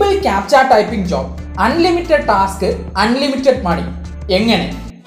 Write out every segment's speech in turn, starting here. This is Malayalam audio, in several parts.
Simple captcha typing job, unlimited task, unlimited money. എങ്ങനെ?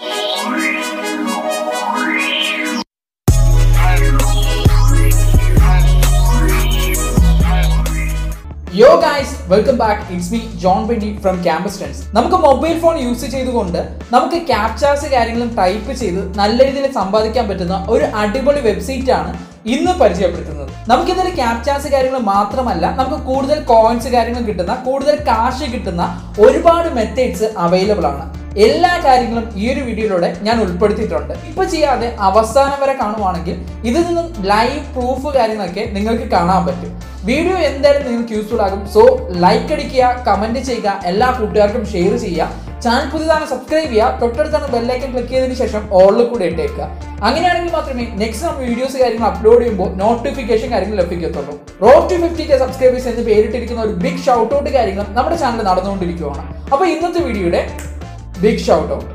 Yo guys, welcome back. It's me John Benny from Campus Trends. നമുക്ക് മൊബൈൽ ഫോൺ യൂസ് ചെയ്തുകൊണ്ട് നമുക്ക് ക്യാപ്ചാസ് കാര്യങ്ങളും ടൈപ്പ് ചെയ്ത് നല്ല രീതിയിൽ സമ്പാദിക്കാൻ പറ്റുന്ന ഒരു അടിപൊളി വെബ്സൈറ്റ് ആണ് ഇന്ന് പരിചയപ്പെടുത്തുന്നത്. നമുക്ക് ഇതിൽ ക്യാപ്ചാസ് കാര്യങ്ങൾ മാത്രമല്ല, നമുക്ക് കൂടുതൽ കോയിൻസ് കാര്യങ്ങൾ കിട്ടുന്ന, കൂടുതൽ കാശ് കിട്ടുന്ന ഒരുപാട് മെത്തേഡ്സ് അവൈലബിൾ ആണ്. എല്ലാ കാര്യങ്ങളും ഈ ഒരു വീഡിയോയിലൂടെ ഞാൻ ഉൾപ്പെടുത്തിയിട്ടുണ്ട്. ഇപ്പൊ ചെയ്യാതെ അവസാനം വരെ കാണുവാണെങ്കിൽ ഇതിൽ നിന്നും ലൈവ് പ്രൂഫ് കാര്യങ്ങളൊക്കെ നിങ്ങൾക്ക് കാണാൻ പറ്റും. വീഡിയോ എന്തായാലും നിങ്ങൾക്ക് യൂസ്ഫുൾ ആകും. സോ ലൈക്ക് അടിക്കുക, കമന്റ് ചെയ്യുക, എല്ലാ കൂട്ടുകാർക്കും ഷെയർ ചെയ്യുക. ചാനൽ പുതിയതാണ് സബ്സ്ക്രൈബ് ചെയ്യുക, തൊട്ടടുത്താണ് ബെല്ലൈക്കൺ ക്ലിക്ക് ചെയ്തതിന് ശേഷം ഓളിൽ കൂടെ ഇട്ടേക്കുക. അങ്ങനെയാണെങ്കിൽ മാത്രമേ നെക്സ്റ്റ് നമ്മൾ വീഡിയോസ് കാര്യങ്ങൾ അപ്ലോഡ് ചെയ്യുമ്പോൾ നോട്ടിഫിക്കേഷൻ കാര്യങ്ങൾ ലഭിക്കത്തുള്ളൂ. റോഡ് ടു 50K സബ്സ്ക്രൈബേഴ്സ് എന്ന് പേരിട്ടിരിക്കുന്ന ഒരു ബിഗ് ഷൗട്ട് ഔട്ട് കാര്യങ്ങളും നമ്മുടെ ചാനൽ നടന്നുകൊണ്ടിരിക്കുകയാണ്. അപ്പോൾ ഇന്നത്തെ വീഡിയോയുടെ ബിഗ് ഷൗട്ട് ഔട്ട്.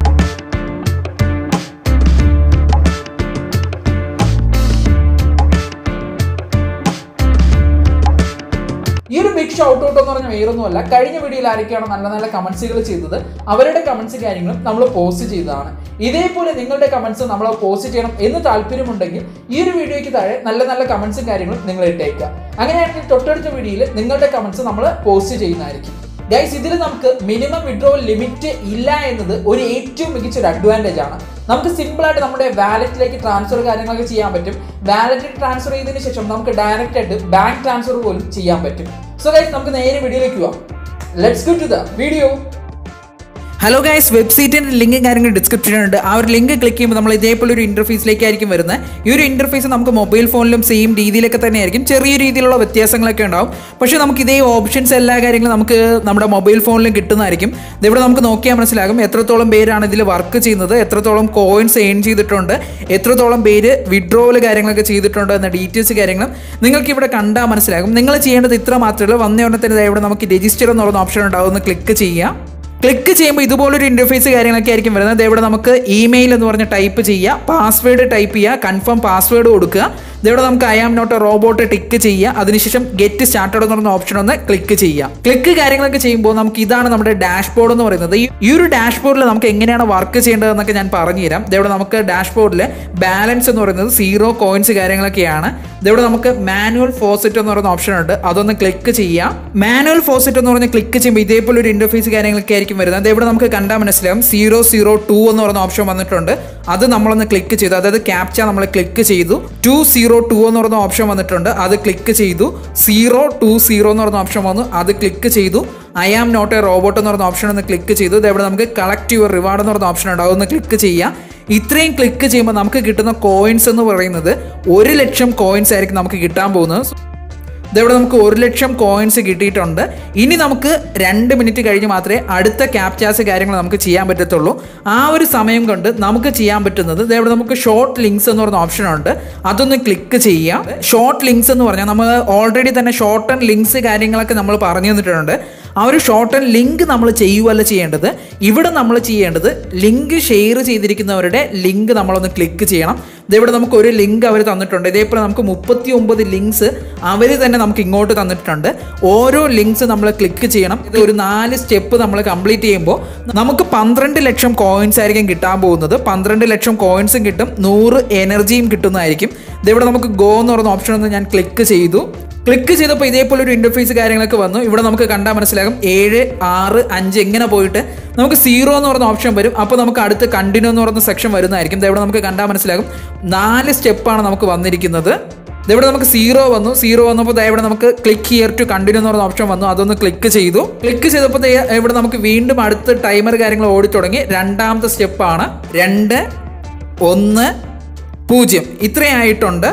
ഈ ഒരു ബിഗ് ഷൗട്ട് ഔട്ട് എന്ന് പറഞ്ഞാൽ വേറൊന്നുമല്ല, കഴിഞ്ഞ വീഡിയോയിൽ ആരൊക്കെയാണ് നല്ല നല്ല കമന്റ്സുകൾ ചെയ്തത് അവരുടെ കമന്റ്സ് കാര്യങ്ങളും നമ്മൾ പോസ്റ്റ് ചെയ്തതാണ്. ഇതേപോലെ നിങ്ങളുടെ കമന്റ്സ് നമ്മൾ പോസ്റ്റ് ചെയ്യണം എന്ന് താല്പര്യമുണ്ടെങ്കിൽ ഈ ഒരു വീഡിയോയ്ക്ക് താഴെ നല്ല നല്ല കമന്റ്സും കാര്യങ്ങളും നിങ്ങൾ ഇട്ടേക്കുക. അങ്ങനെയാണെങ്കിൽ തൊട്ടടുത്ത വീഡിയോയിൽ നിങ്ങളുടെ കമന്റ്സ് നമ്മൾ പോസ്റ്റ് ചെയ്യുന്നതായിരിക്കും. ഗൈസ്, ഇതിൽ നമുക്ക് മിനിമം വിഡ്രോവൽ ലിമിറ്റ് ഇല്ല എന്നത് ഒരു ഏറ്റവും മികച്ചൊരു അഡ്വാൻറ്റേജ് ആണ്. നമുക്ക് സിമ്പിൾ ആയിട്ട് നമ്മുടെ വാലറ്റിലേക്ക് ട്രാൻസ്ഫർ കാര്യങ്ങളൊക്കെ ചെയ്യാൻ പറ്റും. വാലറ്റിൽ ട്രാൻസ്ഫർ ചെയ്തതിന് ശേഷം നമുക്ക് ഡയറക്റ്റ് ആയിട്ട് ബാങ്ക് ട്രാൻസ്ഫർ പോലും ചെയ്യാൻ പറ്റും. സോ ഗൈസ്, നമുക്ക് നേരെ വീഡിയോയിലേക്ക് പോവാം. Let's go to the video. Hello guys, വെബ്സൈറ്റിൻ്റെ ലിങ്കും കാര്യങ്ങൾ ഡിസ്ക്രിപ്ഷനിലുണ്ട്. ആ ഒരു ലിങ്ക് ക്ലിക്ക് ചെയ്യുമ്പോൾ നമ്മൾ ഇതേപോലെ ഒരു ഇൻ്റർഫേസിലേക്കായിരിക്കും വരുന്നത്. ഈ ഒരു ഇൻ്റർഫേസ് നമുക്ക് മൊബൈൽ ഫോണിലും സെയിം രീതിയിലൊക്കെ തന്നെ ആയിരിക്കും. ചെറിയ രീതിയിലുള്ള വ്യത്യാസങ്ങളൊക്കെ ഉണ്ടാവും. പക്ഷേ നമുക്ക് ഇതേ ഓപ്ഷൻസ് എല്ലാ കാര്യങ്ങളും നമുക്ക് നമ്മുടെ മൊബൈൽ ഫോണിലും കിട്ടുന്നതായിരിക്കും. ഇതിവിടെ നമുക്ക് നോക്കിയാൽ മനസ്സിലാകും എത്രത്തോളം പേരാണ് ഇതിൽ വർക്ക് ചെയ്യുന്നത്, എത്രത്തോളം കോയിൻസ് ഏൺ ചെയ്തിട്ടുണ്ട്, എത്രത്തോളം പേര് വിഡ്രോവൽ കാര്യങ്ങളൊക്കെ ചെയ്തിട്ടുണ്ട് എന്ന ഡീറ്റെയിൽസ് കാര്യങ്ങളും നിങ്ങൾക്ക് ഇവിടെ കണ്ടാൽ മനസ്സിലാകും. നിങ്ങൾ ചെയ്യേണ്ടത് ഇത്ര മാത്രമേ ഉള്ളൂ. വന്ന ഉടനെ തന്നെ ഇവിടെ നമുക്ക് രജിസ്റ്റർ എന്ന് പറയുന്ന ഓപ്ഷൻ ഉണ്ടാവും. ഒന്ന് ക്ലിക്ക് ചെയ്യാം. ക്ലിക്ക് ചെയ്യുമ്പോൾ ഇതുപോലൊരു ഇൻ്റർഫേസ് കാര്യങ്ങളൊക്കെ ആയിരിക്കും വരുന്നത്. ഇവിടെ നമുക്ക് ഇമെയിൽ എന്ന് പറഞ്ഞ് ടൈപ്പ് ചെയ്യുക, പാസ്വേഡ് ടൈപ്പ് ചെയ്യുക, കൺഫേം പാസ്വേഡ് കൊടുക്കുക. ഇവിടെ നമുക്ക് I am not a robot tick ചെയ്യുക. അതിനുശേഷം ഗെറ്റ് സ്റ്റാർട്ടഡ് എന്ന് പറയുന്ന ഓപ്ഷൻ ഒന്ന് ക്ലിക്ക് ചെയ്യുക. ക്ലിക്ക് കാര്യങ്ങളൊക്കെ ചെയ്യുമ്പോൾ നമുക്ക് ഇതാണ് നമ്മുടെ ഡാഷ്ബോർഡ് എന്ന് പറയുന്നത്. ഈ ഒരു ഡാഷ്ബോർഡിൽ നമുക്ക് എങ്ങനെയാണ് വർക്ക് ചെയ്യേണ്ടതെന്നൊക്കെ ഞാൻ പറഞ്ഞുതരാം. ഇവിടെ നമുക്ക് ഡാഷ്ബോർഡിൽ ബാലൻസ് എന്ന് പറയുന്നത് 0 കോയിൻസ് കാര്യങ്ങളൊക്കെയാണ്. ഇവിടെ നമുക്ക് മാനുവൽ ഫോസറ്റ് എന്ന് പറയുന്ന ഓപ്ഷൻ ഉണ്ട്. അതൊന്ന് ക്ലിക്ക് ചെയ്യാം. മാനുവൽ ഫോസറ്റ് എന്ന് പറഞ്ഞ് ക്ലിക്ക് ചെയ്യുമ്പോൾ ഇതേപോലെ ഒരു ഇൻ്റർഫേസ് കാര്യങ്ങളൊക്കെ ആയിരിക്കും വരുന്നത്. ഇവിടെ നമുക്ക് കണ്ടാൽ മനസ്സിലാവും 002 എന്ന് പറയുന്ന ഓപ്ഷൻ വന്നിട്ടുണ്ട്. അത് നമ്മളൊന്ന് ക്ലിക്ക് ചെയ്തു. അതായത് ക്യാപ്ച നമ്മൾ ക്ലിക്ക് ചെയ്തു. 202 എന്ന് പറയുന്ന ഓപ്ഷൻ വന്നിട്ടുണ്ട്. അത് ക്ലിക്ക് ചെയ്തു. 020 എന്ന് പറയുന്ന ഓപ്ഷൻ വന്നു. അത് ക്ലിക്ക് ചെയ്തു. I am not a robot എന്ന് പറയുന്ന ഓപ്ഷൻ ഒന്ന് ക്ലിക്ക് ചെയ്തു. ഇവിടെ നമുക്ക് കളക്ട് യുവർ റിവാർഡ് എന്ന് പറയുന്ന ഓപ്ഷൻ ഉണ്ട്. അതൊന്ന് ക്ലിക്ക് ചെയ്യാം. ഇത്രയും ക്ലിക്ക് ചെയ്യുമ്പോൾ നമുക്ക് കിട്ടുന്ന കോയിൻസ് എന്ന് പറയുന്നത് 1,00,000 കോയിൻസ് ആയിരിക്കും നമുക്ക് കിട്ടാൻ പോകുന്നത്. ഇതവിടെ നമുക്ക് 1,00,000 കോയിൻസ് കിട്ടിയിട്ടുണ്ട്. ഇനി നമുക്ക് 2 മിനിറ്റ് കഴിഞ്ഞ് മാത്രമേ അടുത്ത ക്യാപ്ചാസ് കാര്യങ്ങൾ നമുക്ക് ചെയ്യാൻ പറ്റത്തുള്ളൂ. ആ ഒരു സമയം കൊണ്ട് നമുക്ക് ചെയ്യാൻ പറ്റുന്നത് ഇതവിടെ നമുക്ക് ഷോർട്ട് ലിങ്ക്സ് എന്ന് പറയുന്ന ഓപ്ഷൻ ഉണ്ട്. അതൊന്ന് ക്ലിക്ക് ചെയ്യാം. ഷോർട്ട് ലിങ്ക്സ് എന്ന് പറഞ്ഞാൽ നമ്മൾ ഓൾറെഡി തന്നെ ഷോർട്ട് ആൻഡ് ലിങ്ക്സ് കാര്യങ്ങളൊക്കെ നമ്മൾ പറഞ്ഞു തന്നിട്ടുണ്ട്. ആ ഒരു ഷോർട്ട് ആൻഡ് ലിങ്ക് നമ്മൾ ചെയ്യുകയല്ല ചെയ്യേണ്ടത്. ഇവിടെ നമ്മൾ ചെയ്യേണ്ടത് ലിങ്ക് ഷെയർ ചെയ്തിരിക്കുന്നവരുടെ ലിങ്ക് നമ്മളൊന്ന് ക്ലിക്ക് ചെയ്യണം. ഇതേവിടെ നമുക്ക് ഒരു ലിങ്ക് അവർ തന്നിട്ടുണ്ട്. ഇതേപോലെ നമുക്ക് 39 ലിങ്ക്സ് അവർ തന്നെ നമുക്ക് ഇങ്ങോട്ട് തന്നിട്ടുണ്ട്. ഓരോ ലിങ്ക്സ് നമ്മൾ ക്ലിക്ക് ചെയ്യണം. ഇത് ഒരു 4 സ്റ്റെപ്പ് നമ്മൾ കംപ്ലീറ്റ് ചെയ്യുമ്പോൾ നമുക്ക് 12,00,000 കോയിൻസ് ആയിരിക്കും കിട്ടാൻ പോകുന്നത്. 12,00,000 കോയിൻസും കിട്ടും, 100 എനർജിയും കിട്ടുന്നതായിരിക്കും. ഇതേവിടെ നമുക്ക് ഗോ എന്ന് പറയുന്ന ഓപ്ഷൻ ഒന്ന് ഞാൻ ക്ലിക്ക് ചെയ്തു. ക്ലിക്ക് ചെയ്തപ്പോൾ ഇതേപോലെ ഒരു ഇൻ്റർഫേസ് കാര്യങ്ങളൊക്കെ വന്നു. ഇവിടെ നമുക്ക് കണ്ടാൽ മനസ്സിലാകും 7, 6, 5 ഇങ്ങനെ പോയിട്ട് നമുക്ക് 0 എന്ന് പറയുന്ന ഓപ്ഷൻ വരും. അപ്പോൾ നമുക്ക് അടുത്ത് കണ്ടിന്യൂ എന്ന് പറയുന്ന സെക്ഷൻ വരുന്നതായിരിക്കും. ഇവിടെ നമുക്ക് കണ്ടാൽ മനസ്സിലാകും 4 സ്റ്റെപ്പാണ് നമുക്ക് വന്നിരിക്കുന്നത്. ഇവിടെ നമുക്ക് 0 വന്നു. 0 വന്നപ്പോൾ ഇവിടെ നമുക്ക് ക്ലിക്ക് ഹിയർ ടു കണ്ടിന്യൂ എന്ന് പറയുന്ന ഓപ്ഷൻ വന്നു. അതൊന്ന് ക്ലിക്ക് ചെയ്തു. ക്ലിക്ക് ചെയ്തപ്പോൾ ഇവിടെ നമുക്ക് വീണ്ടും അടുത്ത ടൈമർ കാര്യങ്ങൾ ഓടി തുടങ്ങി. രണ്ടാമത്തെ സ്റ്റെപ്പാണ് 2, 1, 0 ഇത്രയായിട്ടുണ്ട്.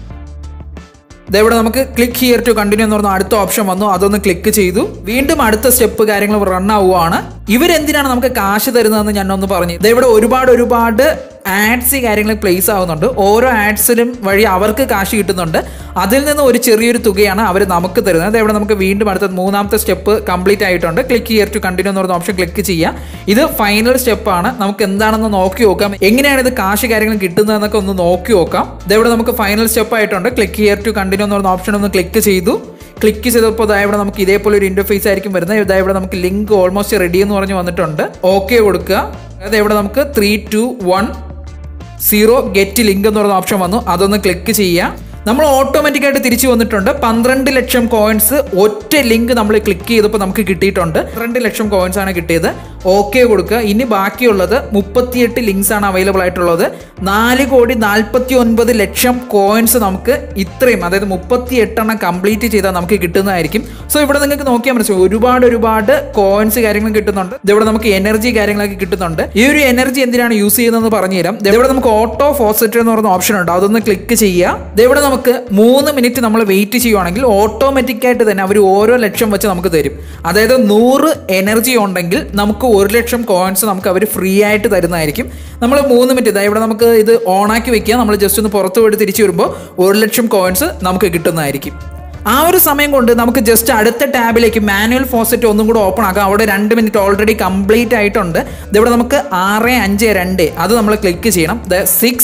ഇവിടെ നമുക്ക് ക്ലിക്ക് ഹിയർ ടു കണ്ടിന്യൂ എന്ന് പറഞ്ഞ അടുത്ത ഓപ്ഷൻ വന്നു. അതൊന്ന് ക്ലിക്ക് ചെയ്തു. വീണ്ടും അടുത്ത സ്റ്റെപ്പ് കാര്യങ്ങൾ റൺ ആവുകയാണ്. ഇവരെന്തിനാണ് നമുക്ക് കാശ് തരുന്നതെന്ന് ഞാൻ ഒന്ന് പറഞ്ഞു. ഇവിടെ ഒരുപാട് ആഡ്സ് കാര്യങ്ങൾ പ്ലേസ് ആവുന്നുണ്ട്. ഓരോ ആഡ്സിലും വഴി അവർക്ക് കാശ് കിട്ടുന്നുണ്ട്. അതിൽ നിന്ന് ഒരു ചെറിയൊരു തുകയാണ് അവർ നമുക്ക് തരുന്നത്. ഇവിടെ നമുക്ക് വീണ്ടും അടുത്ത 3ാമത്തെ സ്റ്റെപ്പ് കംപ്ലീറ്റ് ആയിട്ടുണ്ട്. ക്ലിക്ക് ഹിയർ ടു കണ്ടിന്യൂ എന്ന് പറഞ്ഞ ഓപ്ഷൻ ക്ലിക്ക് ചെയ്യുക. ഇത് ഫൈനൽ സ്റ്റെപ്പാണ്. നമുക്ക് എന്താണെന്ന് നോക്കി നോക്കാം, എങ്ങനെയാണ് ഇത് കാശ് കാര്യങ്ങൾ കിട്ടുന്നതെന്നൊക്കെ ഒന്ന് നോക്കി നോക്കാം. ഇവിടെ നമുക്ക് ഫൈനൽ സ്റ്റെപ്പ് ആയിട്ടുണ്ട്. ക്ലിക്ക് ഹിയർ ടു കണ്ടിന്യൂ എന്ന് പറഞ്ഞ ഓപ്ഷൻ ഒന്ന് ക്ലിക്ക് ചെയ്തു. ക്ലിക്ക് ചെയ്തപ്പോൾ ഇവിടെ നമുക്ക് ഇതേപോലെ ഒരു ഇന്റർഫേസ് ആയിരിക്കും വരുന്നത്. ഇവിടെ നമുക്ക് ലിങ്ക് ഓൾമോസ്റ്റ് റെഡി എന്ന് പറഞ്ഞ് വന്നിട്ടുണ്ട്. ഓക്കെ കൊടുക്കുക. അതായത് ഇവിടെ നമുക്ക് 3, 2, 1, 0 ഗെറ്റ് ലിങ്ക് എന്ന് പറയുന്ന ഓപ്ഷൻ വന്നു. അതൊന്ന് ക്ലിക്ക് ചെയ്യുക. നമ്മൾ ഓട്ടോമാറ്റിക്കായിട്ട് തിരിച്ചു വന്നിട്ടുണ്ട്. 12 ലക്ഷം കോയിൻസ് ഒറ്റ ലിങ്ക് നമ്മൾ ക്ലിക്ക് ചെയ്തപ്പോൾ നമുക്ക് കിട്ടിയിട്ടുണ്ട്. 12 ലക്ഷം കോയിൻസ് ആണ് കിട്ടിയത്. ഓക്കെ കൊടുക്കുക. ഇനി ബാക്കിയുള്ളത് 38 ലിങ്ക്സ് ആണ് അവൈലബിൾ ആയിട്ടുള്ളത്. 4,49,00,000 കോയിൻസ് നമുക്ക് ഇത്രയും, അതായത് 38 കംപ്ലീറ്റ് ചെയ്താൽ നമുക്ക് കിട്ടുന്നതായിരിക്കും. സോ ഇവിടെ നിങ്ങൾക്ക് നോക്കിയാൽ മനസ്സിലാവും ഒരുപാട് കോയിൻസ് കാര്യങ്ങളും കിട്ടുന്നുണ്ട്. ഇവിടെ നമുക്ക് എനർജി കാര്യങ്ങളൊക്കെ കിട്ടുന്നുണ്ട്. ഈ ഒരു എനർജി എന്തിനാണ് യൂസ് ചെയ്യുന്നതെന്ന് പറഞ്ഞുതരാം. ഇവിടെ നമുക്ക് ഓട്ടോ ഫോസറ്റ് എന്ന് പറയുന്ന ഓപ്ഷൻ ഉണ്ട്. അതൊന്ന് ക്ലിക്ക് ചെയ്യുക. ഇവിടെ നമുക്ക് 3 മിനിറ്റ് നമ്മൾ വെയിറ്റ് ചെയ്യുവാണെങ്കിൽ ഓട്ടോമാറ്റിക്കായിട്ട് തന്നെ അവർ ഓരോ ലക്ഷം വെച്ച് നമുക്ക് തരും. അതായത് 100 എനർജി ഉണ്ടെങ്കിൽ നമുക്ക് 1 ലക്ഷം കോയിൻസ് നമുക്ക് അവർ ഫ്രീ ആയിട്ട് തരുന്നതായിരിക്കും. നമ്മൾ 3 മിനിറ്റ് ഇവിടെ നമുക്ക് ഇത് ഓണാക്കി വെക്കുക. നമ്മൾ ജസ്റ്റ് ഒന്ന് പുറത്ത് പോയിട്ട് തിരിച്ചു വരുമ്പോൾ 1 ലക്ഷം കോയിൻസ് നമുക്ക് കിട്ടുന്നതായിരിക്കും. ആ ഒരു സമയം കൊണ്ട് നമുക്ക് ജസ്റ്റ് അടുത്ത ടാബിലേക്ക് മാനുവൽ ഫോസറ്റ് ഒന്നും കൂടെ ഓപ്പൺ ആക്കാം. അവിടെ 2 മിനിറ്റ് ഓൾറെഡി കംപ്ലീറ്റ് ആയിട്ടുണ്ട്. ഇവിടെ നമുക്ക് 6, 5, 2 അത് നമ്മൾ ക്ലിക്ക് ചെയ്യണം. 6,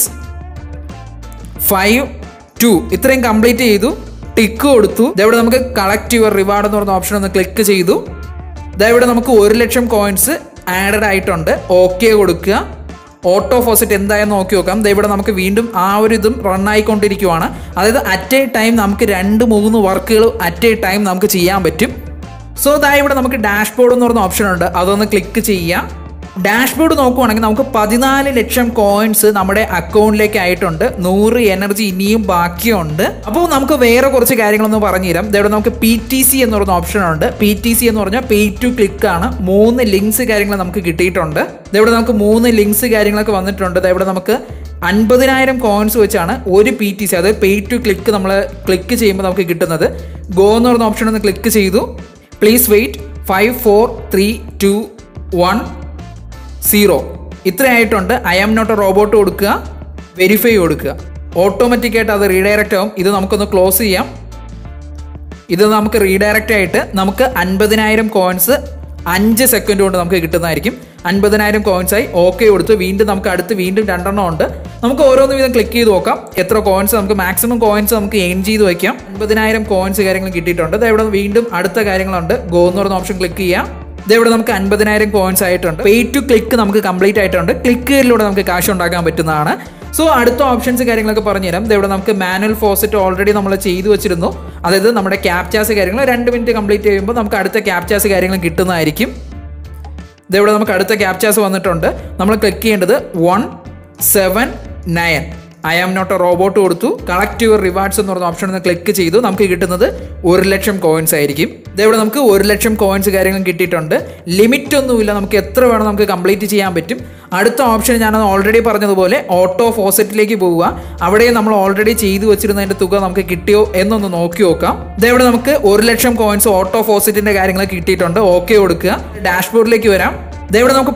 5, 2 ഇത്രയും കംപ്ലീറ്റ് ചെയ്തു. ടിക്ക് കൊടുത്തു. ഇവിടെ നമുക്ക് കളക്ട് യുവർ റിവാർഡ് എന്ന് പറഞ്ഞ ഓപ്ഷൻ ഒന്ന് ക്ലിക്ക് ചെയ്തു. ഇവിടെ നമുക്ക് 1 ലക്ഷം കോയിൻസ് ആഡഡ് ആയിട്ടുണ്ട്. ഓക്കെ കൊടുക്കുക. ഓട്ടോ ഫോസറ്റ് എന്തായെന്ന് നോക്കി നോക്കാം. ഇവിടെ നമുക്ക് വീണ്ടും ആ ഒരു ഇതും റൺ ആയിക്കൊണ്ടിരിക്കുവാണ്. അതായത് അറ്റ് എ ടൈം നമുക്ക് 2-3 വർക്കുകൾ അറ്റ് എ ടൈം നമുക്ക് ചെയ്യാൻ പറ്റും. സോ ഇവിടെ നമുക്ക് ഡാഷ്ബോർഡ് എന്ന് പറഞ്ഞ ഓപ്ഷൻ ഉണ്ട്. അതൊന്ന് ക്ലിക്ക് ചെയ്യുക. ഡാഷ്ബോർഡ് നോക്കുവാണെങ്കിൽ നമുക്ക് 14 ലക്ഷം കോയിൻസ് നമ്മുടെ അക്കൗണ്ടിലേക്ക് ആയിട്ടുണ്ട്. 100 എനർജി ഇനിയും ബാക്കിയുണ്ട്. അപ്പോൾ നമുക്ക് വേറെ കുറച്ച് കാര്യങ്ങളൊന്ന് പറഞ്ഞുതരാം. ഇവിടെ നമുക്ക് PTC എന്ന് പറയുന്ന ഓപ്ഷൻ ഉണ്ട്. PTC എന്ന് പറഞ്ഞാൽ പേ ടു ക്ലിക്ക് ആണ്. 3 ലിങ്ക്സ് കാര്യങ്ങൾ നമുക്ക് കിട്ടിയിട്ടുണ്ട്. ഇവിടെ നമുക്ക് 3 ലിങ്ക്സ് കാര്യങ്ങളൊക്കെ വന്നിട്ടുണ്ട്. ഇവിടെ നമുക്ക് 50,000 കോയിൻസ് വെച്ചാണ് ഒരു PTC, അതായത് പേ ടു ക്ലിക്ക് നമ്മൾ ക്ലിക്ക് ചെയ്യുമ്പോൾ നമുക്ക് കിട്ടുന്നത്. ഗോ എന്ന് പറയുന്ന ഓപ്ഷൻ ഒന്ന് ക്ലിക്ക് ചെയ്തു. പ്ലീസ് വെയിറ്റ് 5, 4, 3, 2, 1, 0 ഇത്രയായിട്ടുണ്ട്. I am not a robot കൊടുക്കുക. വെരിഫൈ കൊടുക്കുക. ഓട്ടോമാറ്റിക്കായിട്ട് അത് റീഡയറക്റ്റ് ആവും. ഇത് നമുക്കൊന്ന് ക്ലോസ് ചെയ്യാം. ഇത് നമുക്ക് റീഡയറക്റ്റ് ആയിട്ട് നമുക്ക് 50,000 കോയിൻസ് 5 സെക്കൻഡ് കൊണ്ട് നമുക്ക് കിട്ടുന്നതായിരിക്കും. 50,000 കോയിൻസായി. ഓക്കെ കൊടുത്ത് വീണ്ടും നമുക്ക് അടുത്ത് വീണ്ടും 2 എണ്ണം ഉണ്ട്. നമുക്ക് ഓരോന്ന് വീതം ക്ലിക്ക് ചെയ്ത് നോക്കാം. എത്ര കോയിൻസ് നമുക്ക് മാക്സിമം കോയിൻസ് നമുക്ക് എയിം ചെയ്ത് വയ്ക്കാം. 50,000 കോയിൻസ് കാര്യങ്ങൾ കിട്ടിയിട്ടുണ്ട്. ഇവിടെ വീണ്ടും അടുത്ത കാര്യങ്ങളുണ്ട്. ഗോ എന്ന് പറയുന്ന ഓപ്ഷൻ ക്ലിക്ക് ചെയ്യാം. ഇവിടെ നമുക്ക് 50,000 കോയിൻസ് ആയിട്ടുണ്ട്. പേ ടു ക്ലിക്ക് നമുക്ക് കംപ്ലീറ്റ് ആയിട്ടുണ്ട്. ക്ലിക്കുകളിലൂടെ നമുക്ക് കാശ് ഉണ്ടാക്കാൻ പറ്റുന്നതാണ്. സോ അടുത്ത ഓപ്ഷൻസ് കാര്യങ്ങളൊക്കെ പറഞ്ഞുതരാം. ഇവിടെ നമുക്ക് മാനുവൽ ഫോസറ്റ് ഓൾറെഡി നമ്മൾ ചെയ്തു വെച്ചിരുന്നു. അതായത് നമ്മുടെ ക്യാപ്ചാസ് കാര്യങ്ങൾ 2 മിനിറ്റ് കംപ്ലീറ്റ് ചെയ്യുമ്പോൾ നമുക്ക് അടുത്ത ക്യാപ്ചാസ് കാര്യങ്ങൾ കിട്ടുന്നതായിരിക്കും. ഇവിടെ നമുക്ക് അടുത്ത ക്യാപ്ചാസ് വന്നിട്ടുണ്ട്. നമ്മൾ ക്ലിക്ക് ചെയ്യേണ്ടത് 179. I am not a robot കൊടുത്തു. കളക്ട് യുവർ റിവാർഡ്സ് എന്ന് പറഞ്ഞ ഓപ്ഷൻ ഒന്ന് ക്ലിക്ക് ചെയ്തു. നമുക്ക് കിട്ടുന്നത് 1 ലക്ഷം കോയിൻസ് ആയിരിക്കും. ഇവിടെ നമുക്ക് 1 ലക്ഷം കോയിൻസ് കാര്യങ്ങളും കിട്ടിയിട്ടുണ്ട്. ലിമിറ്റ് ഒന്നുമില്ല. നമുക്ക് എത്ര വേണം നമുക്ക് കംപ്ലീറ്റ് ചെയ്യാൻ പറ്റും. അടുത്ത ഓപ്ഷൻ ഞാൻ ഓൾറെഡി പറഞ്ഞതുപോലെ ഓട്ടോ ഫോസറ്റിലേക്ക് പോവുക. അവിടെ നമ്മൾ ഓൾറെഡി ചെയ്തു വെച്ചിരുന്നതിൻ്റെ തുക നമുക്ക് കിട്ടിയോ എന്നൊന്ന് നോക്കി നോക്കാം. ഇവിടെ നമുക്ക് 1 ലക്ഷം കോയിൻസ് ഓട്ടോ ഫോസറ്റിൻ്റെ കാര്യങ്ങൾ കിട്ടിയിട്ടുണ്ട്. ഓക്കെ കൊടുക്കുക. ഡാഷ്ബോർഡിലേക്ക് വരാം. ഇവിടെ നമുക്ക്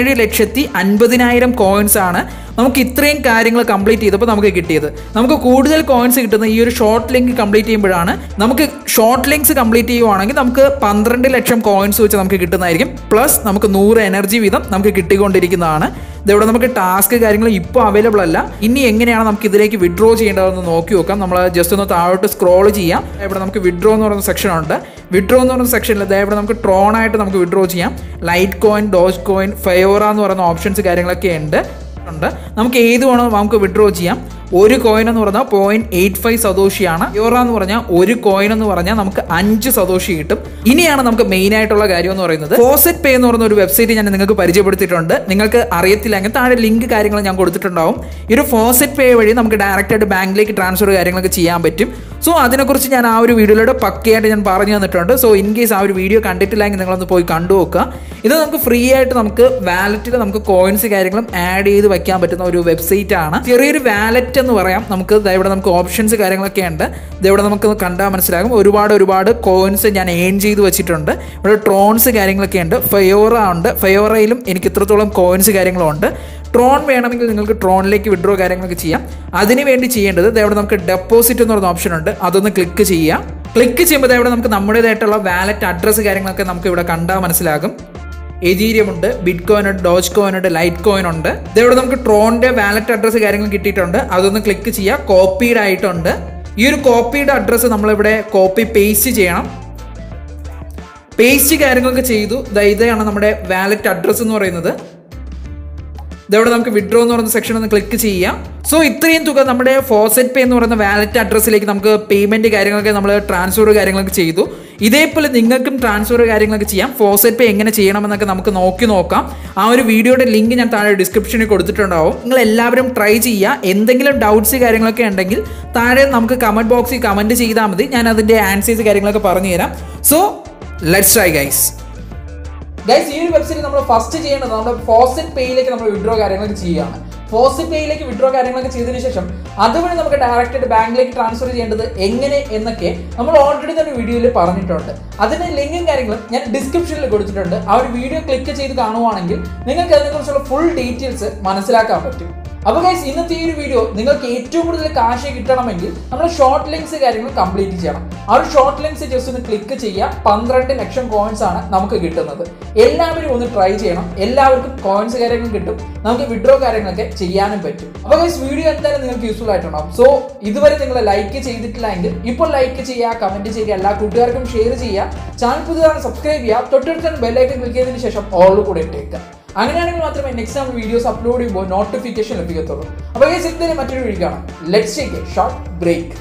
17,50,000 കോയിൻസ് ആണ് നമുക്ക് ഇത്രയും കാര്യങ്ങൾ കംപ്ലീറ്റ് ചെയ്തപ്പോൾ നമുക്ക് കിട്ടിയത്. നമുക്ക് കൂടുതൽ കോയിൻസ് കിട്ടുന്ന ഈ ഒരു ഷോർട്ട് ലിങ്ക് കംപ്ലീറ്റ് ചെയ്യുമ്പോഴാണ്. നമുക്ക് ഷോർട്ട് ലിങ്ക്സ് കംപ്ലീറ്റ് ചെയ്യുവാണെങ്കിൽ നമുക്ക് 12 ലക്ഷം കോയിൻസ് വെച്ച് നമുക്ക് കിട്ടുന്നതായിരിക്കും. പ്ലസ് നമുക്ക് 100 എനർജി വീതം നമുക്ക് കിട്ടിക്കൊണ്ടിരിക്കുന്നതാണ്. ഇവിടെ നമുക്ക് ടാസ്ക് കാര്യങ്ങൾ ഇപ്പോൾ അവൈലബിൾ അല്ല. ഇനി എങ്ങനെയാണ് നമുക്ക് ഇതിലേക്ക് വിഡ്രോ ചെയ്യേണ്ടതെന്ന് നോക്കി നോക്കാം. നമ്മൾ ജസ്റ്റ് ഒന്ന് താഴോട്ട് സ്ക്രോൾ ചെയ്യാം. ഇവിടെ നമുക്ക് വിഡ്രോ എന്ന് പറയുന്ന സെക്ഷൻ ഉണ്ട്. വിഡ്രോ എന്ന് പറയുന്ന സെക്ഷനിൽ ഇവിടെ നമുക്ക് ട്രോൺ ആയിട്ട് നമുക്ക് വിഡ്രോ ചെയ്യാം. ലൈറ്റ് കോയിൻ, ഡോജ് കോയിൻ, ഫയോറ എന്ന് പറയുന്ന ഓപ്ഷൻസ് കാര്യങ്ങളൊക്കെ ഉണ്ട്. നമുക്ക് ഏത് വേണോ നമുക്ക് വിഡ്രോ ചെയ്യാം. ഒരു കോയിൻ എന്ന് പറഞ്ഞാൽ 0.85 സതോഷിയാണ്. യോറ എന്ന് പറഞ്ഞാൽ ഒരു കോയിൻ എന്ന് പറഞ്ഞാൽ നമുക്ക് 5 സതോഷി കിട്ടും. ഇനിയാണ് നമുക്ക് മെയിൻ ആയിട്ടുള്ള കാര്യം എന്ന് പറയുന്നത് ഫോസറ്റ് പേ എന്ന് പറയുന്ന ഒരു വെബ്സൈറ്റ് ഞാൻ നിങ്ങൾക്ക് പരിചയപ്പെടുത്തിയിട്ടുണ്ട്. നിങ്ങൾക്ക് അറിയത്തില്ലെങ്കിൽ താഴെ ലിങ്ക് കാര്യങ്ങൾ ഞാൻ കൊടുത്തിട്ടുണ്ടാവും. ഈ ഒരു ഫോസറ്റ് പേ വഴി നമുക്ക് ഡയറക്റ്റ് ആയിട്ട് ബാങ്കിലേക്ക് ട്രാൻസ്ഫർ കാര്യങ്ങളൊക്കെ ചെയ്യാൻ പറ്റും. സോ അതിനെക്കുറിച്ച് ഞാൻ ആ ഒരു വീഡിയോയിലൂടെ പക്കയായിട്ട് ഞാൻ പറഞ്ഞു തന്നിട്ടുണ്ട്. സോ ഇൻ കേസ് ആ ഒരു വീഡിയോ കണ്ടിട്ടില്ലെങ്കിൽ നിങ്ങളൊന്ന് പോയി കണ്ടു നോക്കുക. ഇത് നമുക്ക് ഫ്രീ ആയിട്ട് നമുക്ക് വാലറ്റിൽ നമുക്ക് കോയിൻസ് കാര്യങ്ങളും ആഡ് ചെയ്ത് വയ്ക്കാൻ പറ്റുന്ന ഒരു വെബ്സൈറ്റ് ആണ്. ചെറിയൊരു വാലറ്റ് എന്ന് പറയാം. നമുക്ക് ഇവിടെ നമുക്ക് ഓപ്ഷൻസ് കാര്യങ്ങളൊക്കെ ഉണ്ട്. ഇവിടെ നമുക്ക് കണ്ടാൽ മനസ്സിലാകും. ഒരുപാട് കോയിൻസ് ഞാൻ ഏൺ ചെയ്ത് വെച്ചിട്ടുണ്ട്. ഇവിടെ ട്രോൺസ് കാര്യങ്ങളൊക്കെ ഉണ്ട്. ഫയോറ ഉണ്ട്. ഫയോറയിലും എനിക്ക് ഇത്രത്തോളം കോയിൻസ് കാര്യങ്ങളുണ്ട്. ട്രോൺ വേണമെങ്കിൽ നിങ്ങൾക്ക് ട്രോണിലേക്ക് വിഡ്രോ കാര്യങ്ങളൊക്കെ ചെയ്യാം. അതിന് വേണ്ടി ചെയ്യേണ്ടത് ഇവിടെ നമുക്ക് ഡെപ്പോസിറ്റ് എന്ന് പറയുന്ന ഓപ്ഷൻ ഉണ്ട്. അതൊന്ന് ക്ലിക്ക് ചെയ്യാം. ക്ലിക്ക് ചെയ്യുമ്പോൾ ഇവിടെ നമുക്ക് നമ്മുടേതായിട്ടുള്ള വാലറ്റ് അഡ്രസ്സ് കാര്യങ്ങളൊക്കെ നമുക്ക് ഇവിടെ കണ്ടാൽ മനസ്സിലാകും. എതീരിയം ഉണ്ട്, ബിറ്റ് കോയിൻ ഉണ്ട്, ഡോജ് കോയിൻ ഉണ്ട്, ലൈറ്റ് കോയിൻ ഉണ്ട്. ഇവിടെ നമുക്ക് ട്രോണിന്റെ വാലറ്റ് അഡ്രസ്സ് കാര്യങ്ങൾ കിട്ടിയിട്ടുണ്ട്. അതൊന്ന് ക്ലിക്ക് ചെയ്യുക. കോപ്പീഡ് ആയിട്ടുണ്ട്. ഈ ഒരു കോപ്പിയുടെ അഡ്രസ്സ് നമ്മളിവിടെ കോപ്പി പേസ്റ്റ് ചെയ്യണം. പേസ്റ്റ് കാര്യങ്ങളൊക്കെ ചെയ്തു. ഇതാണ് നമ്മുടെ വാലറ്റ് അഡ്രസ്സ് എന്ന് പറയുന്നത്. ഇതവിടെ നമുക്ക് വിഡ്രോ എന്ന് പറയുന്ന സെക്ഷൻ ഒന്ന് ക്ലിക്ക് ചെയ്യാം. സോ ഇത്രയും തുക നമ്മുടെ ഫോസറ്റ് പേ എന്ന് പറയുന്ന വാലറ്റ് അഡ്രസ്സിലേക്ക് നമുക്ക് പേയ്മെൻറ്റ് കാര്യങ്ങളൊക്കെ നമ്മൾ ട്രാൻസ്ഫർ കാര്യങ്ങളൊക്കെ ചെയ്തു. ഇതേപോലെ നിങ്ങൾക്കും ട്രാൻസ്ഫർ കാര്യങ്ങളൊക്കെ ചെയ്യാം. ഫോസറ്റ് പേ എങ്ങനെ ചെയ്യണമെന്നൊക്കെ നമുക്ക് നോക്കാം. ആ ഒരു വീഡിയോയുടെ ലിങ്ക് ഞാൻ താഴെ ഡിസ്ക്രിപ്ഷനിൽ കൊടുത്തിട്ടുണ്ടാവും. നിങ്ങൾ എല്ലാവരും ട്രൈ ചെയ്യുക. എന്തെങ്കിലും ഡൗട്ട്സ് കാര്യങ്ങളൊക്കെ ഉണ്ടെങ്കിൽ താഴെ നമുക്ക് കമൻറ്റ് ബോക്സിൽ കമൻറ്റ് ചെയ്താൽ മതി. ഞാൻ അതിൻ്റെ ആൻസേഴ്സ് കാര്യങ്ങളൊക്കെ പറഞ്ഞു തരാം. So let's try guys. ഈ ഒരു വെബ്സൈറ്റ് നമ്മൾ ഫസ്റ്റ് ചെയ്യേണ്ടത് നമ്മുടെ ഫോസറ്റ് പേയിലേക്ക് നമ്മൾ വിഡ്രോ കാര്യങ്ങളൊക്കെ ചെയ്യുകയാണ്. ഫോസറ്റ് പേയിലേക്ക് വിഡ്രോ കാര്യങ്ങളൊക്കെ ചെയ്തതിനു ശേഷം അതുവഴി നമുക്ക് ഡയറക്റ്റ് ബാങ്കിലേക്ക് ട്രാൻസ്ഫർ ചെയ്യേണ്ടത് എങ്ങനെ എന്നൊക്കെ നമ്മൾ ഓൾറെഡി തന്നെ വീഡിയോയിൽ പറഞ്ഞിട്ടുണ്ട്. അതിന്റെ ലിങ്കും കാര്യങ്ങളും ഞാൻ ഡിസ്ക്രിപ്ഷനിൽ കൊടുത്തിട്ടുണ്ട്. ആ ഒരു വീഡിയോ ക്ലിക്ക് ചെയ്ത് കാണുവാണെങ്കിൽ നിങ്ങൾക്ക് അതിനെക്കുറിച്ചുള്ള ഫുൾ ഡീറ്റെയിൽസ് മനസ്സിലാക്കാൻ പറ്റും. അപ്പോൾ ഗൈസ്, ഇന്നത്തെ ഈ ഒരു വീഡിയോ നിങ്ങൾക്ക് ഏറ്റവും കൂടുതൽ കാശ് കിട്ടണമെങ്കിൽ നമ്മൾ ഷോർട്ട് ലിങ്ക്സ് കാര്യങ്ങൾ കംപ്ലീറ്റ് ചെയ്യണം. ആ ഒരു ഷോർട്ട് ലിങ്ക്സ് ജസ്റ്റ് ഒന്ന് ക്ലിക്ക് ചെയ്യുക. 12 ലക്ഷം കോയിൻസ് ആണ് നമുക്ക് കിട്ടുന്നത്. എല്ലാവരും ഒന്ന് ട്രൈ ചെയ്യണം. എല്ലാവർക്കും കോയിൻസ് കാര്യങ്ങൾ കിട്ടും. നമുക്ക് വിഡ്രോ കാര്യങ്ങളൊക്കെ ചെയ്യാനും പറ്റും. അപ്പോൾ ഗൈസ്, വീഡിയോ എന്തായാലും നിങ്ങൾക്ക് യൂസ്ഫുൾ ആയിട്ടുണ്ടാവും. സോ ഇതുവരെ നിങ്ങൾ ലൈക്ക് ചെയ്തിട്ടില്ല എങ്കിൽ ഇപ്പോൾ ലൈക്ക് ചെയ്യുക, കമന്റ് ചെയ്യുക, എല്ലാ കൂട്ടുകാർക്കും ഷെയർ ചെയ്യുക. ചാനൽ പുതിയതാണ് സബ്സ്ക്രൈബ് ചെയ്യുക. തൊട്ടടുത്ത ബെല്ലൈക്കൺ ക്ലിക്ക് ചെയ്തതിനു ശേഷം ഓൾ കൂടെ ഇട്ടേക്കുക. അങ്ങനെയാണെങ്കിൽ മാത്രമേ നെക്സ്റ്റ് നമ്മൾ വീഡിയോസ് അപ്ലോഡ് ചെയ്യുമ്പോൾ നോട്ടിഫിക്കേഷൻ ലഭിക്കത്തുള്ളൂ. അപ്പോൾ ഈ സിഗ്നൽ മറ്റൊരു വീഡിയോ കാണാം. Let's take a short break.